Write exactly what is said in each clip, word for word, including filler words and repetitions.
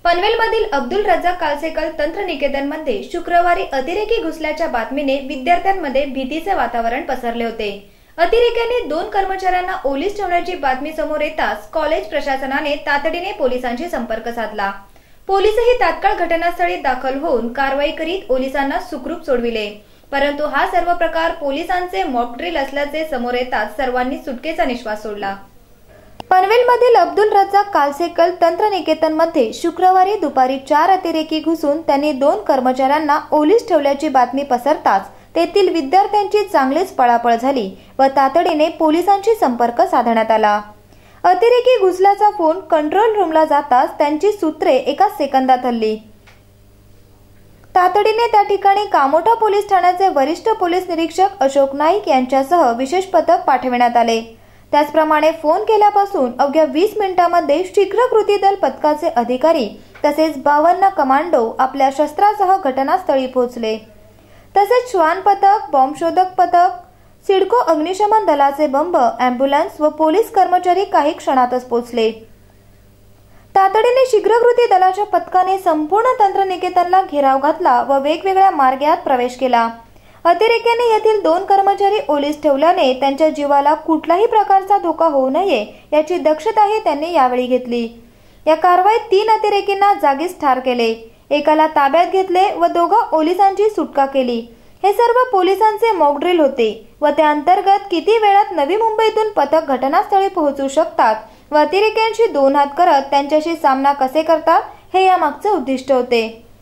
पनवेलमधील अब्दुल रज्जाक कालसेकल तंत्रनिकेतनमध्ये शुक्रवारी अतिरेकी घुसल्याच्या बातमीने विद्यार्थ्यांमध्ये भीतीचे वातावरण पसरले होते। अतिरेक्यांनी दोन कर्मचाऱ्यांना ओलीस ठेवण्याची बातमी समोर येताच कॉलेज प्रशासनाने तातडीने पोलिसांशी संपर्क साधला। पोलिसही तात्काळ घटनास्थळी दाखल होऊन कारवाई करीत ओलिसांना सुखरूप सोडविले। परंतु हा सर्व प्रकार पोलिसांचे मॉक ड्रिल असल्याचे समोर येताच सर्वांनी सुटकेचा निश्वास सोडला। पनवेलमधील अब्दुल रज्जाक कालसेकल तंत्रनिकेतनमध्ये शुक्रवारी दुपारी चार अतिरेकी घुसून त्यांनी दोन कर्मचाऱ्यांना ओलीस ठेवल्याची बातमी पसरताच तेथील विद्यार्थ्यांची चांगलीच पळापळ झाली व तातडीने पोलिसांशी संपर्क साधण्यात आला। अतिरेकी घुसल्याचा फोन कंट्रोल रूमला जाताच त्यांची सूत्रे एका सेकंदात हलली। तातडीने त्या ठिकाणी कामोठा पोलीस ठाण्याचे वरिष्ठ पोलीस निरीक्षक अशोक नाईक यांच्यासह विशेष पथक पाठविण्यात आले। त्याचप्रमाणे फोन केल्यापासून अवघ्या वीस मिनिटांमध्ये शीघ्र कृती दल पथकाचे अधिकारी तसेच बावन्न कमांडो आपल्या शस्त्रासह घटनास्थळी पोहोचले। तसेच श्वान पथक, बॉम्ब शोधक पथक, सिडको अग्निशमन दलाचे बंब, अँब्युलन्स व पोलीस कर्मचारी काही क्षणातच पोहोचले। तातडीने शीघ्र कृती दलाच्या पथकाने संपूर्ण तंत्रनिकेतनला घेराव घातला व वेगवेगळ्या मार्गात प्रवेश केला। अतिरेक्यांनी येथील दोन कर्मचारी ओलीस ठेवल्याने त्यांच्या जीवाला कुठल्याही प्रकारचा धोका होऊ नये याची दक्षताही त्यांनी यावेळी घेतली। या कारवाईत तीन अतिरेकींना जागीच ठार केले, एकाला ताब्यात घेतले व दोघा ओलिसांची सुटका केली। हे सर्व पोलिसांचे मॉक ड्रिल होते व त्या अंतर्गत किती वेळात नवी मुंबईतून पथक घटनास्थळी पोहोचू शकतात व अतिरेक्यांशी दोन हात करत त्यांच्याशी सामना कसे करतात हे यामागचे उद्दिष्ट होते।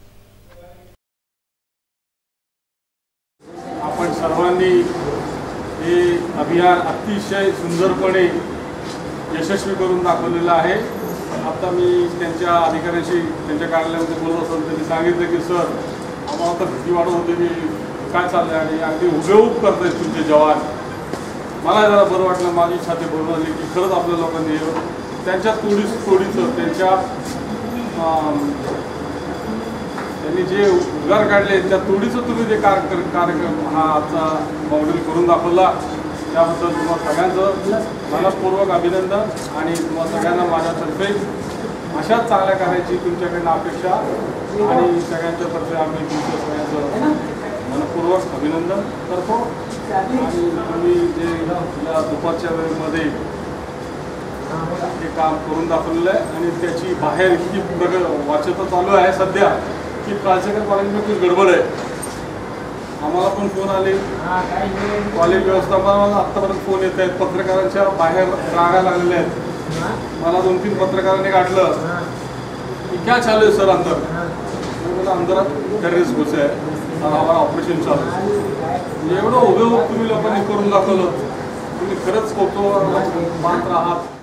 आपण सर्वांनी हे अभियान अतिशय सुंदरपणे यशस्वी करून दाखवलेलं आहे। आता मी त्यांच्या अधिकाऱ्यांशी त्यांच्या कार्यालयामध्ये बोलत असताना त्यांनी सांगितलं की सर आम्हाला तर भीती वाटत होती की काय चाललंय आणि अगदी हुबेहूब करतायत तुमचे जवान। मला जरा बरं वाटलं, माझी छाती भरून आली की खरंच आपल्या लोकांनी त्यांच्या तोडीस तोडीचं त्यांच्या त्यांनी जे उद्गार काढले त्या तोडीचं तुम्ही जे कार्यक्रम हा आजचा मॉडेल करून दाखवला त्याबद्दल तुम्हाला सगळ्यांचं मनपूर्वक अभिनंदन आणि तुम्हाला सगळ्यांना माझ्यातर्फे अशाच चांगल्या कार्याची तुमच्याकडनं अपेक्षा आणि सगळ्यांच्या तर्फे आम्ही तुमच्या सगळ्यांचं मनपूर्वक अभिनंदन करतो। आणि तुम्ही जे या दुपारच्या वेळेमध्ये हे काम करून दाखवलेलं आहे आणि त्याची बाहेर इतकी प्रग वाचता चालू आहे सध्या की कालसेकल कॉलेजमध्ये खूप गडबड आहे। आम्हाला पण फोन आले, कॉलेज व्यवस्थापनाला आत्तापर्यंत फोन येत आहेत, पत्रकारांच्या बाहेर रागा लागलेल्या आहेत। मला दोन तीन पत्रकारांनी गाठलं की क्या चालू आहे सर अंदर? मला अंदरात टेररिस्ट घुसे आहे, आम्हाला ऑपरेशन चालू आहे। एवढं हुबेहूब तुम्ही लोकांनी करून दाखवलं, तुम्ही खरंच कौतुक मानत आहात।